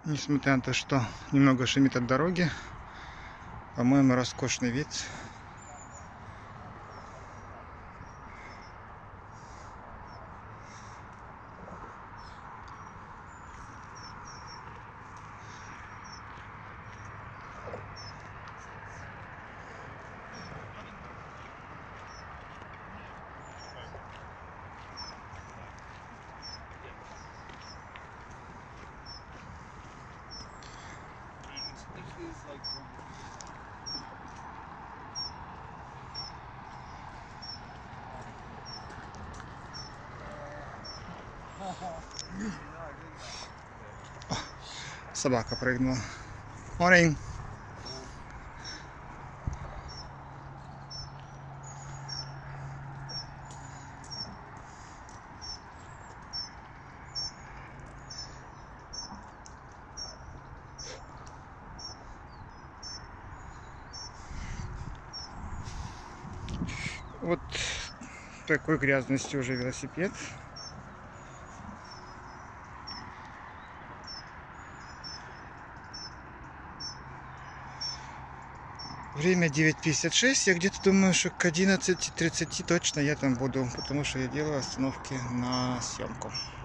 Несмотря на то, что немного шумит от дороги, по-моему, роскошный вид. Собака прыгнула. Morning. Вот такой грязности уже велосипед. Время 9:56. Я где-то думаю, что к 11:30 точно я там буду, потому что я делаю остановки на съемку.